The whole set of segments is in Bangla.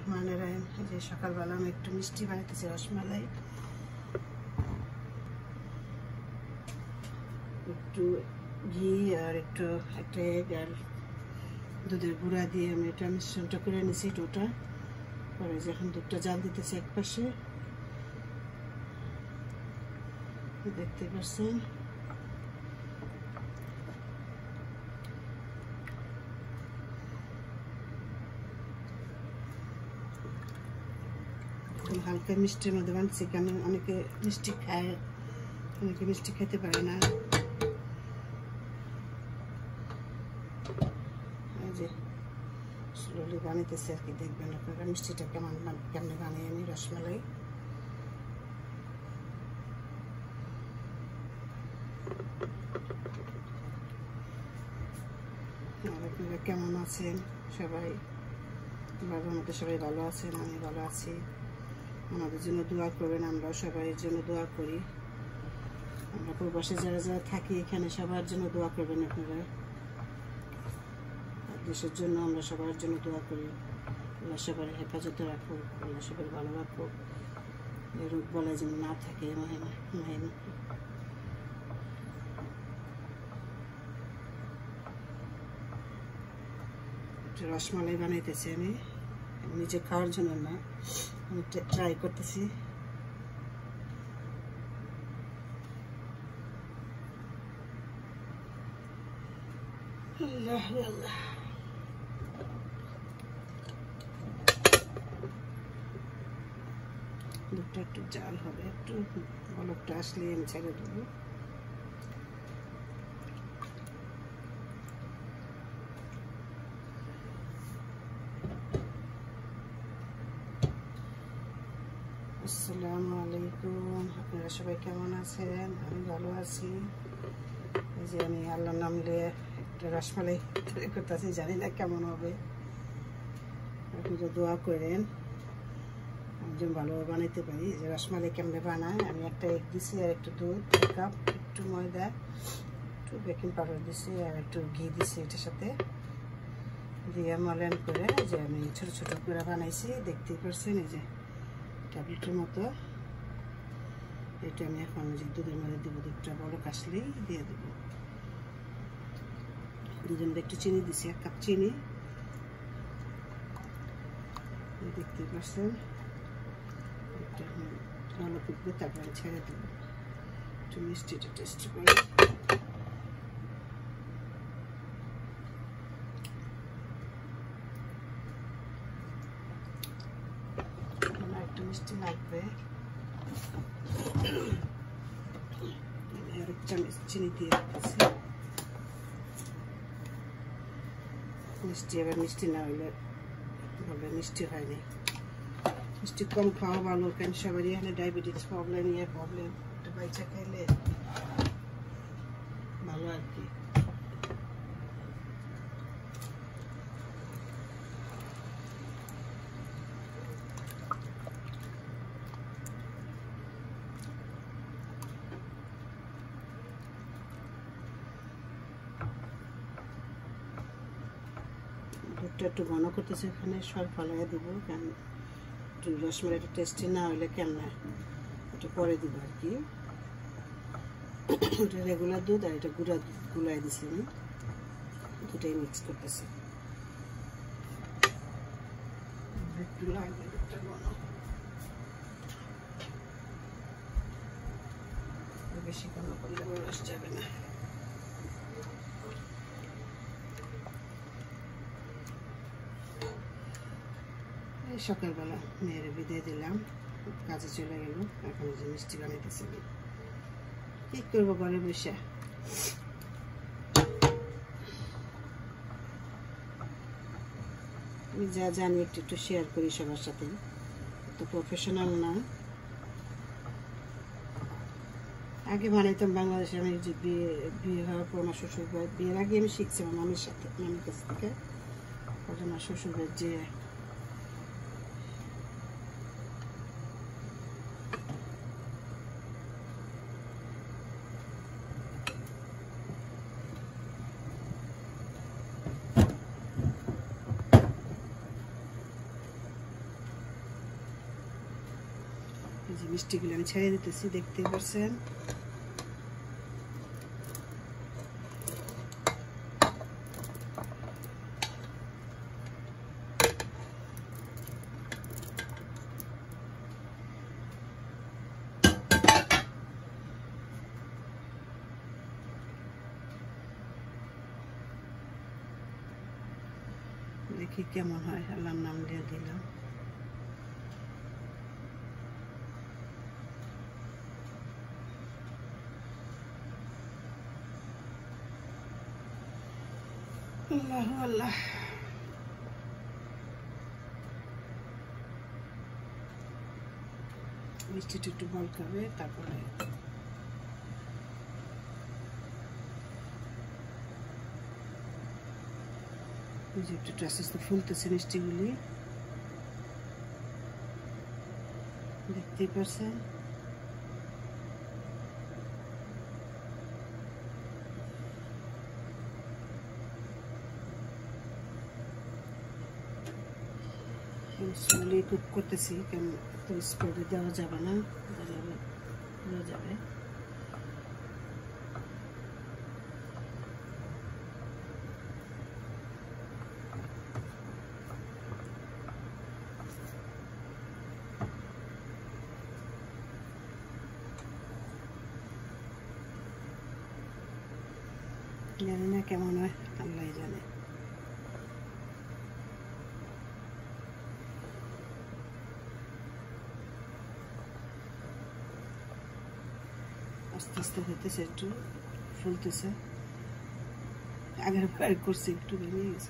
বিসমিল্লাহিররহমানিররহিম। এই যে সকালবেলা আমি একটু মিষ্টি বানাইতেছি, রসমালাই। একটু ঘি আর একটা এগ আর দুধের গুঁড়া দিয়ে আমি এটা মিশ্রণটা করে নিছি ডোটা। পরে যখন দুধটা জাল দিতেছি এক পাশে, দেখতে পাচ্ছেন। হালকা মিষ্টির মধ্যে বানছি, কারণ অনেকে মিষ্টি খায়, অনেকে মিষ্টি খেতে পারে না। এই যে স্লোলি বানাইতেছি আর কি, দেখবেন আপনারা মিষ্টিটা কেমনে বানিয়ে আমি রসমালাই। আপনারা কেমন আছেন সবাই? বাবার মধ্যে সবাই ভালো আছেন, আমি ভালো আছি। আমাদের জন্য দোয়া করবেন, আমরা সবাই এর জন্য দোয়া করি। আমরা প্রবাসে যারা যারা থাকি এখানে সবার জন্য দোয়া করবেন আপনারা। দেশের জন্য আমরা সবার জন্য দোয়া করি। আল্লাহ সবার হেফাজতে রাখুক, আল্লাহ সবার ভালো রাখুক, এই রোগ বলা যেন না থাকে। রসমালাই বানাইতেছি আমি নিজে খাওয়ার জন্য না, আমি ট্রাই করতেছি। আল্লাহ আল্লাহ। দুধটা একটু জাল হবে, একটু বলকটা আসলে আমি ছেড়ে দেবো। আসসালামু আলাইকুম, আপনারা সবাই কেমন আছেন? আমি ভালো আছি। এই যে আমি আল্লাহর নাম নিয়ে একটা রসমালাই তৈরি করতেছি, জানি না কেমন হবে। আপনারা দোয়া করেন আমি যেন ভালোভাবে বানাইতে পারি। যে রসমালাই কেমনে বানায়, আমি একটা এগ দিছি আর একটু দুধ, 1 কাপ, একটু ময়দা, একটু বেকিং পাউডার দিছি আর একটু ঘি দিছি এটার সাথে দিয়ে মলেন করে যে আমি ছোট ছোট করে বানাইছি, দেখতেই পাচ্ছেন। এই যে ট্যাবলেটের মতো। এটা আমি এখন যে দুধের মধ্যে দেবো, দুধটা বলক আসলেই দিয়ে দেবো। দুধের মধ্যে একটু চিনি দিছি, 1 কাপ চিনি, দেখতে পাচ্ছেন। ভালো ফুটবে, তারপরে ছেড়ে দেবো। একটু মিষ্টিটা টেস্ট করে। একটু মিষ্টি লাগবে, আর 1 চামচ চিনি দিয়ে রাখছি। মিষ্টি আবার মিষ্টি না হইলে বলবে মিষ্টি হয়নি। মিষ্টি কম খাওয়া ভালো, কেন সবারই এখানে ডায়াবেটিস প্রবলেম, প্রবলেম। একটা বাইচা খাইলে ভালো আর কি। দুধটা একটু ঘন করতেছে, এখানে সর ফলাইয়া দিব, কারণ একটু রসমালাইটা টেস্টি না হলে কেমন, এটা পরে দিব আর কি। এটা রেগুলার দুধ আর এটা গুলাই দিছি আমি, দুটাই মিক্স করতেছি। একটু লাগবে দুধটা ঘন, বেশি ঘন করলে রস যাবে না। সকালবেলা মেয়ের বিদায় দিলাম, কাজে চলে গেল। এখন যে মিষ্টি বানাইতেছি, কি করবো ঘরে বসে। আমি যা জানি একটু একটু শেয়ার করি সবার সাথে, তো প্রফেশনাল না। আগে বানাইতাম বাংলাদেশে, আমি যে বিয়ে হওয়ার পর আমার শ্বশুর ভাই, বিয়ের আগে আমি শিখছি আমার মামির সাথে, মামির কাছ থেকে। আমার শ্বশুর ভাই যে এই যে মিষ্টিগুলো আমি ছেড়ে দিতেছি, দেখতে পাচ্ছেন। দেখি কেমন হয়, আল্লাহর নাম দিয়ে দিলাম। আল্লাহ আল্লাহ, মিষ্টিটা একটু বল খাবে, তারপরে একটু আস্তে আস্তে ফুলতেছে মিষ্টিগুলি, দেখতেই পাচ্ছেন। স্লোলি কুক করতেছি, কেন তো স্পিডে দেওয়া যাবে না, দেওয়া যাবে। জানি না কেমন হয়, আল্লাহ জানে। আস্তে আস্তে হইতেছে, একটু ফুলতেছে। আগের বার করছি একটু বেরিয়ে গেছে।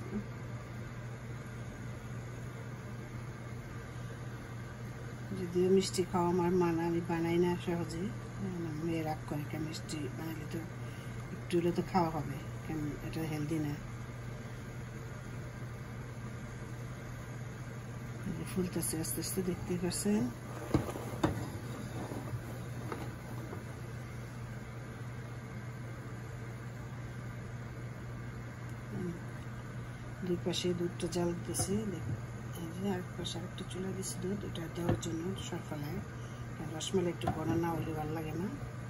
যদিও মিষ্টি খাওয়া আমার মানা, আমি বানাই না সহজে। মেয়ে রাগ করে, কেন মিষ্টি বানালে তো একটু হলে তো খাওয়া হবে, কেন এটা হেলদি না। ফুলতেছে আস্তে আস্তে, দেখতেই পাচ্ছেন। দুই পাশে দুধটা জাল দিতেছি, আরেক পাশে আরেকটা চুলা দিচ্ছি দুধ, এটা দেওয়ার জন্য সরফলায়। রসমালাই একটু ঘন না হলে ভালো লাগে না।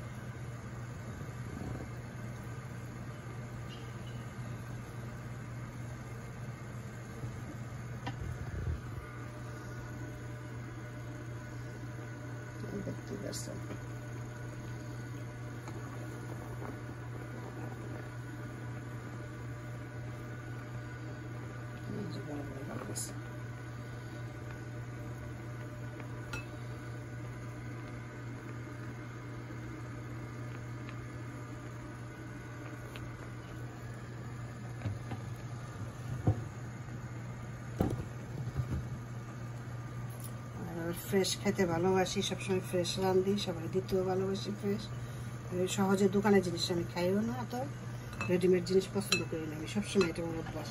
দেখতে পাচ্ছেন ফ্রেশ খেতে ভালোবাসি, সবসময় ফ্রেশ রান্ধি, সবাই দিতেও ভালোবাসি ফ্রেশ। সহজে দোকানের জিনিস আমি খাইও না, তো রেডিমেড জিনিস পছন্দ করি না আমি, সবসময় এটা আমার অভ্যাস।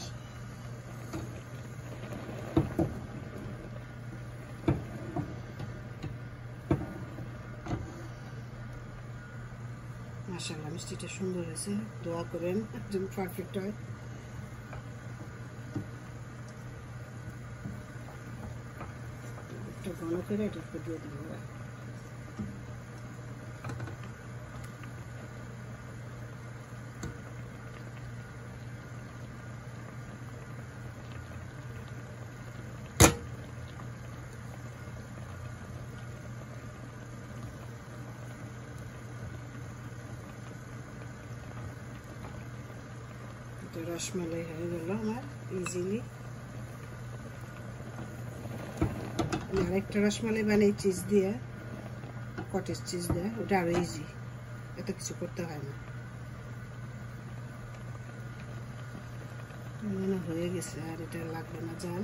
মাশাআল্লাহ, মিষ্টিটা সুন্দর হয়েছে, দোয়া করেন যেন পারফেক্ট হয়। একটা ঘন করে এটাকে দিয়ে দেবো। রসমালাই হয়ে গেল আমার ইজিলি। আরেকটা রসমালাই বানাই চিজ দিয়ে, কটেজ চিজ দিয়ে, ওটা আরো ইজি, এত কিছু করতে হয় না। মনে হয়ে গেছে, আর এটা লাগবে না জাল।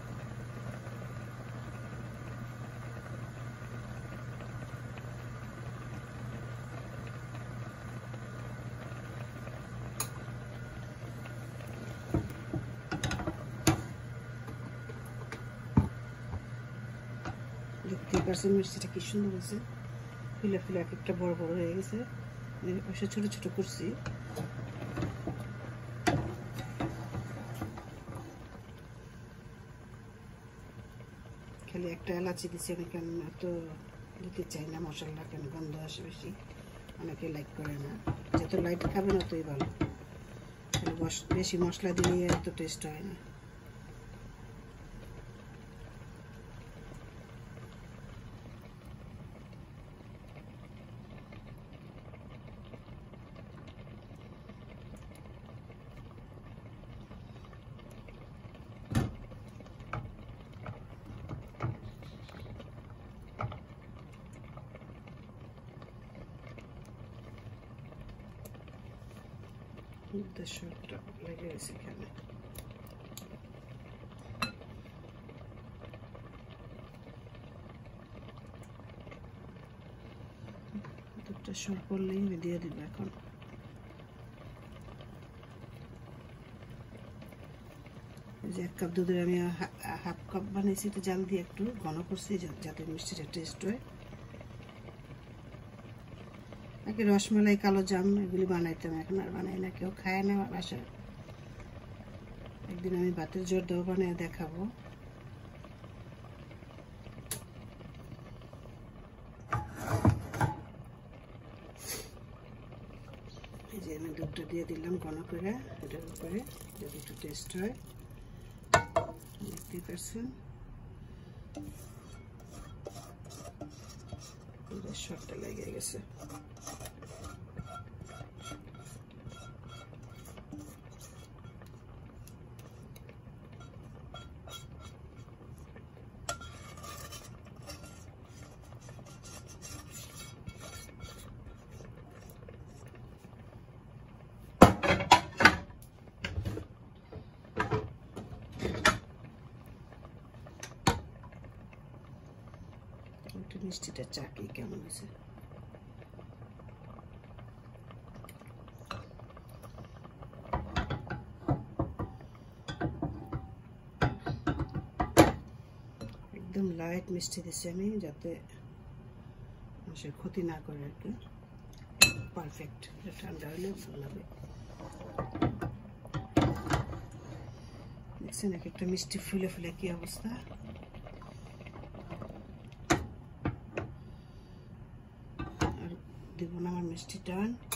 দেখতে পাচ্ছেন মিষ্টিটা কি সুন্দর হয়েছে, ফুলে ফুলে এক একটা বড় বড় হয়ে গেছে। অবশ্য ছোট ছোট করছি। খালি একটা এলাচি দিচ্ছি আমি, কেন এত দিতে চাই না মশলা, কেন গন্ধ আসে বেশি, অনেকে লাইক করে না। যত লাইট খাবে ততই ভালো, বেশি মশলা দিলে এত টেস্ট হয় না। সবটা লেগে গেছে এখানে। দুধটা সর করলেই আমি দিয়ে দিব এখন। যে 1 কাপ দুধের আমি হাফ কাপ বানিয়েছি, তো জাল দিয়ে একটু ঘন করছি যাতে মিষ্টিটা টেস্ট হয়। নাকি রসমালাই, কালো জাম এগুলি বানাইতাম, এখন আর বানাই না, কেউ খায় না বাসায়। একদিন আমি ভাতের জর্দাও বানিয়ে দেখাবো। এই যে আমি দুধটা দিয়ে দিলাম ঘন করে এটার উপরে, যদি একটু টেস্ট হয়। দেখতে পাচ্ছেন শর্টটা লেগে গেছে। একটু মিষ্টিটা চাকি কেমন আছে। একদম লাইট মিষ্টি দিচ্ছি আমি, যাতে মানুষের ক্ষতি না করে আর কি। পারফেক্ট, ঠান্ডা হলে ভালো লাগে। দেখছেন এক একটা মিষ্টি ফুলে ফুলে কি অবস্থা। আর দিব না আমার মিষ্টিটা।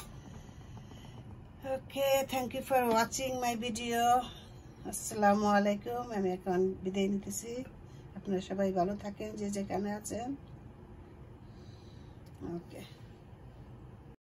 Okay, thank you for watching my video. আসসালামু আলাইকুম। আমি এখন বিদায় নিতেছি। আপনারা সবাই ভালো থাকেন যে যেখানে আছেন। ওকে।